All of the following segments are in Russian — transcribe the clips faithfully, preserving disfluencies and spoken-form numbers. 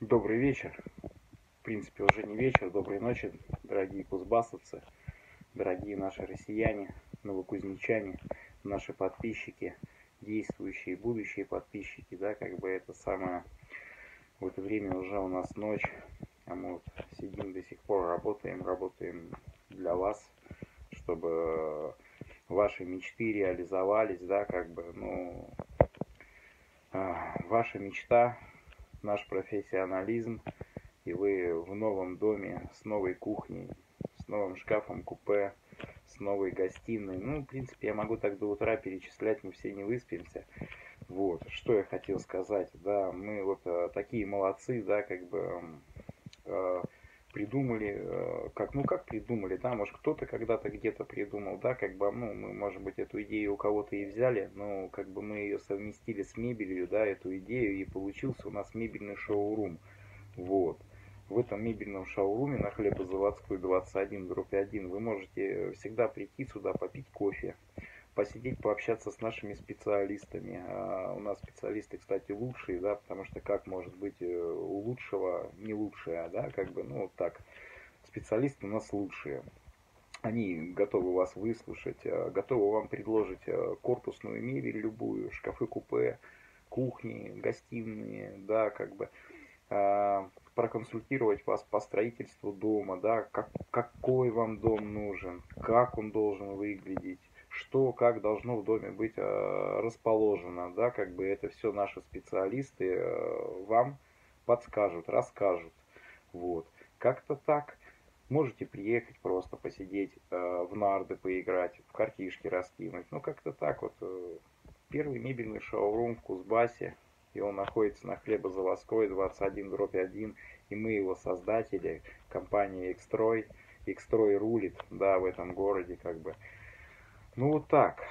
Добрый вечер. В принципе, уже не вечер. Доброй ночи, дорогие кузбассовцы, дорогие наши россияне, новокузнечане, наши подписчики, действующие и будущие подписчики, да, как бы это самое, в это время уже у нас ночь, а мы вот сидим до сих пор, работаем, работаем для вас, чтобы ваши мечты реализовались, да, как бы, ну, ваша мечта, наш профессионализм, и вы в новом доме с новой кухней, с новым шкафом-купе, с новой гостиной. Ну, в принципе, я могу так до утра перечислять, мы все не выспимся. Вот, что я хотел сказать, да, мы вот э, такие молодцы, да, как бы э, придумали, э, как, ну как придумали, да, может кто-то когда-то где-то придумал, да, как бы, ну, мы, может быть, эту идею у кого-то и взяли, но как бы мы ее совместили с мебелью, да, эту идею, и получился у нас мебельный шоурум, вот. В этом мебельном шоуруме на Хлебозаводской двадцать один дробь один вы можете всегда прийти сюда, попить кофе, посидеть, пообщаться с нашими специалистами. А у нас специалисты, кстати, лучшие, да, потому что как может быть у лучшего не лучшее, да, как бы, ну, вот так. Специалисты у нас лучшие. Они готовы вас выслушать, готовы вам предложить корпусную мебель любую, шкафы-купе, кухни, гостиные, да, как бы проконсультировать вас по строительству дома, да, как, какой вам дом нужен, как он должен выглядеть, что, как должно в доме быть э, расположено, да, как бы это все наши специалисты э, вам подскажут, расскажут, вот, как-то так. Можете приехать просто посидеть э, в нарды поиграть, в картишки раскинуть, ну как-то так вот. Э, первый мебельный шоурум в Кузбассе, и он находится на Хлебозаводской двадцать один дробь один, и мы его создатели, компания Xstroy. Xstroy рулит, да, в этом городе, как бы. Ну вот так.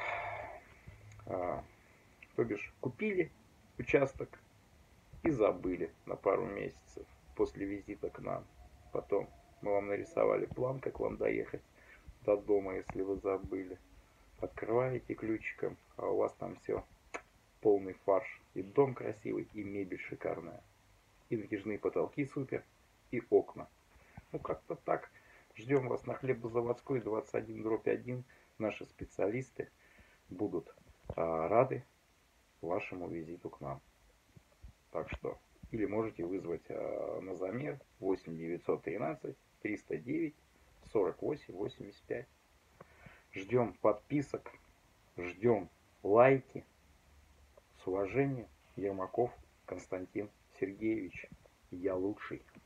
А, то бишь, купили участок и забыли на пару месяцев после визита к нам. Потом мы вам нарисовали план, как вам доехать до дома, если вы забыли. Открываете ключиком, а у вас там все полный фарш. И дом красивый, и мебель шикарная. И натяжные потолки супер, и окна. Ну как-то так. Ждем вас на Хлебозаводской двадцать один дробь один. Наши специалисты будут а, рады вашему визиту к нам. Так что, или можете вызвать а, на замер восемь девятьсот тринадцать триста девять сорок восемь восемьдесят пять. Ждем подписок, ждем лайки. С уважением, Ермаков Константин Сергеевич. Я лучший.